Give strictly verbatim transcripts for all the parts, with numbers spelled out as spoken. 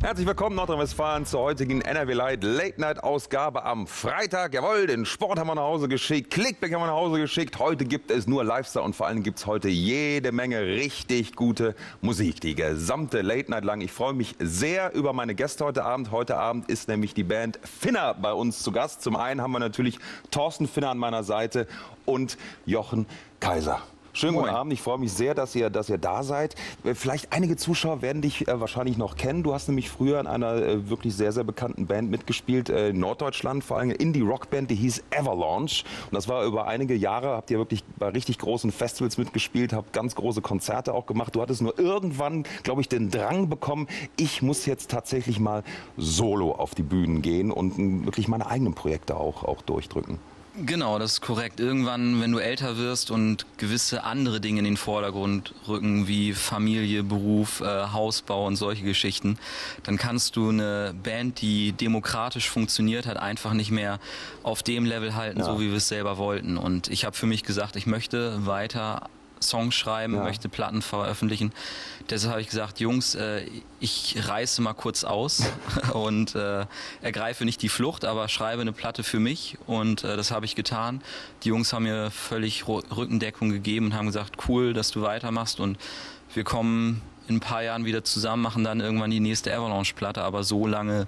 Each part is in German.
Herzlich willkommen Nordrhein-Westfalen zur heutigen N R W Light Late Night Ausgabe am Freitag. Jawohl, den Sport haben wir nach Hause geschickt, Clickback haben wir nach Hause geschickt. Heute gibt es nur Lifestyle und vor allem gibt es heute jede Menge richtig gute Musik. Die gesamte Late Night lang. Ich freue mich sehr über meine Gäste heute Abend. Heute Abend ist nämlich die Band Finna bei uns zu Gast. Zum einen haben wir natürlich Thorsten Finna an meiner Seite und Jochen Kaiser. Schönen guten Abend, ich freue mich sehr, dass ihr, dass ihr da seid. Vielleicht einige Zuschauer werden dich äh, wahrscheinlich noch kennen. Du hast nämlich früher in einer äh, wirklich sehr, sehr bekannten Band mitgespielt, äh, in Norddeutschland, vor allem eine Indie-Rock-Band, die hieß Avalanche. Und das war über einige Jahre, habt ihr wirklich bei richtig großen Festivals mitgespielt, habt ganz große Konzerte auch gemacht. Du hattest nur irgendwann, glaube ich, den Drang bekommen, ich muss jetzt tatsächlich mal solo auf die Bühnen gehen und äh, wirklich meine eigenen Projekte auch, auch durchdrücken. Genau, das ist korrekt. Irgendwann, wenn du älter wirst und gewisse andere Dinge in den Vordergrund rücken, wie Familie, Beruf, äh, Hausbau und solche Geschichten, dann kannst du eine Band, die demokratisch funktioniert hat, einfach nicht mehr auf dem Level halten, ja, so wie wir es selber wollten. Und ich habe für mich gesagt, ich möchte weiter Songs schreiben, ja, möchte Platten veröffentlichen. Deshalb habe ich gesagt, Jungs, äh, ich reiße mal kurz aus und äh, ergreife nicht die Flucht, aber schreibe eine Platte für mich und äh, das habe ich getan. Die Jungs haben mir völlig Rückendeckung gegeben und haben gesagt, cool, dass du weitermachst und wir kommen in ein paar Jahren wieder zusammen, machen dann irgendwann die nächste Avalanche-Platte, aber so lange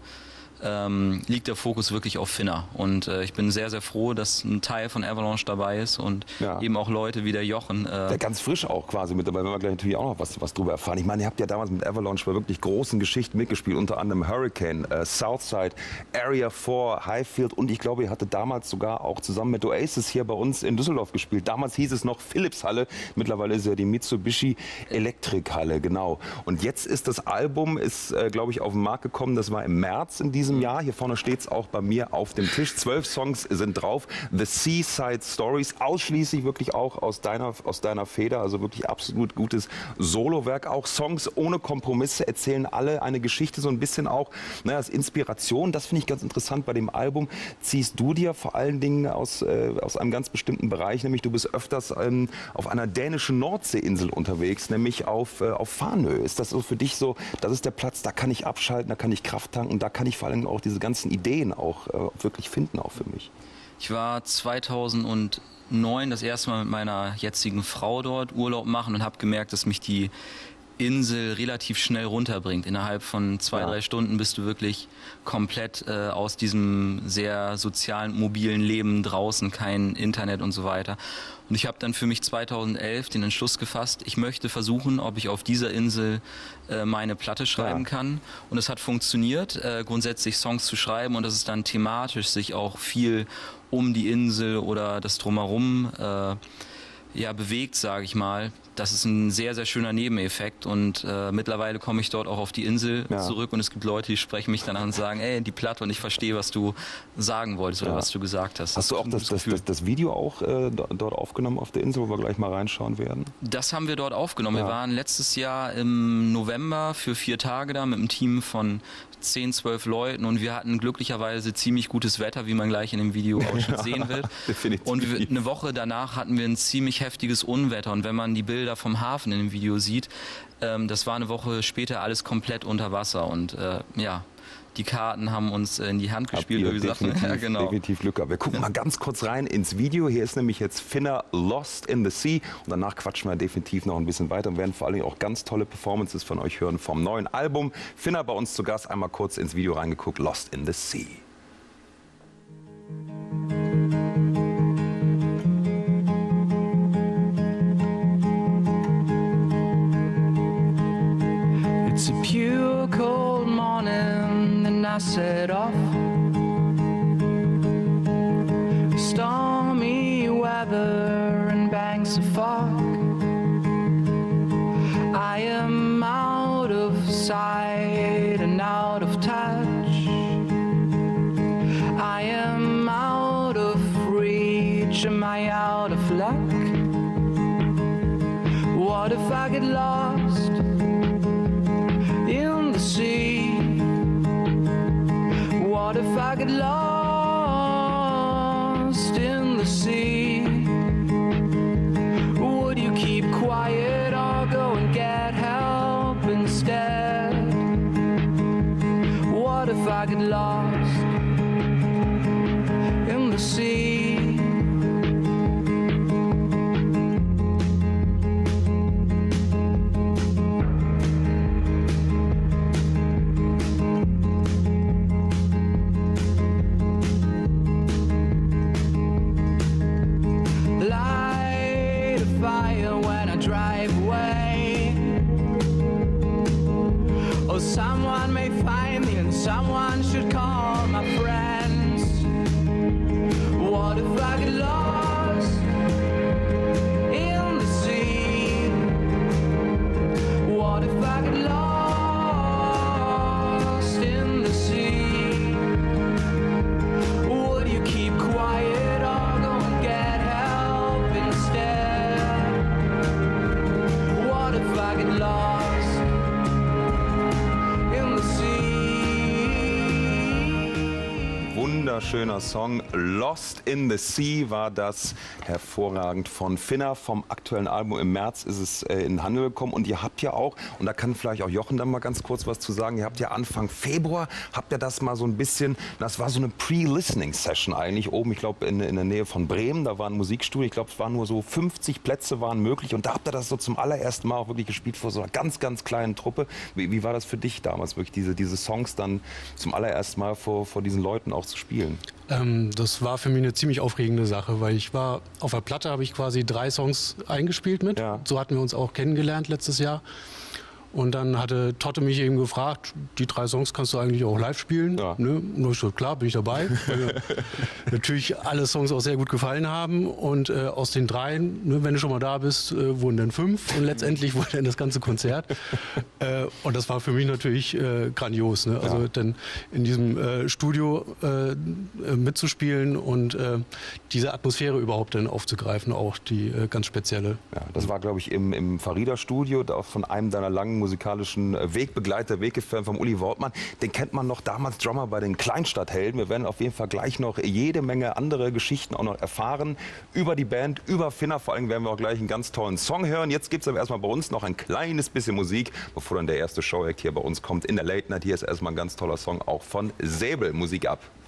Ähm, liegt der Fokus wirklich auf Finna. Und äh, ich bin sehr, sehr froh, dass ein Teil von Avalanche dabei ist und ja, eben auch Leute wie der Jochen. Äh, der ganz frisch auch quasi mit dabei, wenn wir gleich natürlich auch noch was, was drüber erfahren. Ich meine, ihr habt ja damals mit Avalanche bei wirklich großen Geschichten mitgespielt, unter anderem Hurricane, äh, Southside, Area vier, Highfield und ich glaube, ihr hattet damals sogar auch zusammen mit Oasis hier bei uns in Düsseldorf gespielt. Damals hieß es noch Philips-Halle, mittlerweile ist ja die Mitsubishi Electric-Halle, genau. Und jetzt ist das Album, ist äh, glaube ich auf den Markt gekommen, das war im März in diesem Jahr. Hier vorne steht es auch bei mir auf dem Tisch. Zwölf Songs sind drauf. The Seaside Stories, ausschließlich wirklich auch aus deiner, aus deiner Feder. Also wirklich absolut gutes Solowerk. Auch Songs ohne Kompromisse erzählen alle eine Geschichte, so ein bisschen auch, naja, als Inspiration. Das finde ich ganz interessant bei dem Album. Ziehst du dir vor allen Dingen aus, äh, aus einem ganz bestimmten Bereich, nämlich du bist öfters ähm, auf einer dänischen Nordseeinsel unterwegs, nämlich auf, äh, auf Farnö. Ist das so für dich so, das ist der Platz, da kann ich abschalten, da kann ich Kraft tanken, da kann ich vor allem auch diese ganzen Ideen auch äh, wirklich finden, auch für mich. Ich war zweitausendneun das erste Mal mit meiner jetzigen Frau dort Urlaub machen und habe gemerkt, dass mich die Insel relativ schnell runterbringt. Innerhalb von zwei, ja, drei Stunden bist du wirklich komplett äh, aus diesem sehr sozialen, mobilen Leben draußen, kein Internet und so weiter. Und ich habe dann für mich zweitausendelf den Entschluss gefasst, ich möchte versuchen, ob ich auf dieser Insel äh, meine Platte schreiben, ja, kann. Und es hat funktioniert, äh, grundsätzlich Songs zu schreiben und dass es dann thematisch sich auch viel um die Insel oder das Drumherum äh, ja, bewegt, sage ich mal. Das ist ein sehr, sehr schöner Nebeneffekt und äh, mittlerweile komme ich dort auch auf die Insel, ja, zurück und es gibt Leute, die sprechen mich dann an und sagen, ey, die Platte und ich verstehe, was du sagen wolltest oder, ja, was du gesagt hast. Hast das du auch das, das, das, das Video auch äh, dort aufgenommen auf der Insel, wo wir gleich mal reinschauen werden? Das haben wir dort aufgenommen. Ja. Wir waren letztes Jahr im November für vier Tage da mit einem Team von zehn, zwölf Leuten und wir hatten glücklicherweise ziemlich gutes Wetter, wie man gleich in dem Video auch schon sehen wird. Definitiv. Und wir, eine Woche danach hatten wir ein ziemlich heftiges Unwetter und wenn man die Bilder vom Hafen in dem Video sieht, ähm, das war eine Woche später alles komplett unter Wasser und äh, ja, die Karten haben uns in die Hand gespielt, wie gesagt. Ja, genau. Definitiv Glück gehabt. Wir gucken, ja, mal ganz kurz rein ins Video. Hier ist nämlich jetzt Finna Lost in the Sea. Und danach quatschen wir definitiv noch ein bisschen weiter und werden vor allem auch ganz tolle Performances von euch hören vom neuen Album. Finna bei uns zu Gast. Einmal kurz ins Video reingeguckt. Lost in the Sea. It's a pure cold morning and I set off. Stormy weather and banks of fog. I am out of sight and out of touch. I am out of reach, am I out of luck? What if I get lost in the sea? What if I get lost in the sea? Would you keep quiet or go and get help instead? someone should call my friends. What if I get lost in the sea? What if I get lost in the sea? Would you keep quiet or go and get help instead? What if I get lost in the sea? Wunderschöner Song. Lost in the Sea war das, hervorragend, von Finna. Vom aktuellen Album im März ist es äh, in den Handel gekommen. Und ihr habt ja auch, und da kann vielleicht auch Jochen dann mal ganz kurz was zu sagen, ihr habt ja Anfang Februar, habt ihr das mal so ein bisschen, das war so eine Pre-Listening-Session eigentlich oben, ich glaube in, in der Nähe von Bremen, da war ein Musikstudio, ich glaube es waren nur so fünfzig Plätze waren möglich und da habt ihr das so zum allerersten Mal auch wirklich gespielt vor so einer ganz, ganz kleinen Truppe. Wie, wie war das für dich damals, wirklich diese, diese Songs dann zum allerersten Mal vor, vor diesen Leuten auch zu spielen? Ähm, das war für mich eine ziemlich aufregende Sache, weil ich war auf der Platte, habe ich quasi drei Songs eingespielt mit. Ja. So hatten wir uns auch kennengelernt letztes Jahr. Und dann hatte Totte mich eben gefragt, die drei Songs kannst du eigentlich auch live spielen? Ja. Ne? Und ich so, klar, bin ich dabei. Weil mir natürlich alle Songs auch sehr gut gefallen haben. Und äh, aus den dreien, ne, wenn du schon mal da bist, äh, wurden dann fünf. Und letztendlich wurde dann das ganze Konzert. äh, und das war für mich natürlich äh, grandios. Ne? Also Ja. dann in diesem äh, Studio äh, mitzuspielen und äh, diese Atmosphäre überhaupt dann aufzugreifen, auch die äh, ganz spezielle. Ja, das war, glaube ich, im, im Farida-Studio, da von einem deiner langen musikalischen Wegbegleiter, Weggefährten vom Uli Wortmann. Den kennt man noch damals Drummer bei den Kleinstadthelden. Wir werden auf jeden Fall gleich noch jede Menge andere Geschichten auch noch erfahren über die Band, über Finna. Vor allem werden wir auch gleich einen ganz tollen Song hören. Jetzt gibt es aber erstmal bei uns noch ein kleines bisschen Musik, bevor dann der erste Showact hier bei uns kommt in der Late Night. Hier ist erstmal ein ganz toller Song auch von Säbel. Musik ab.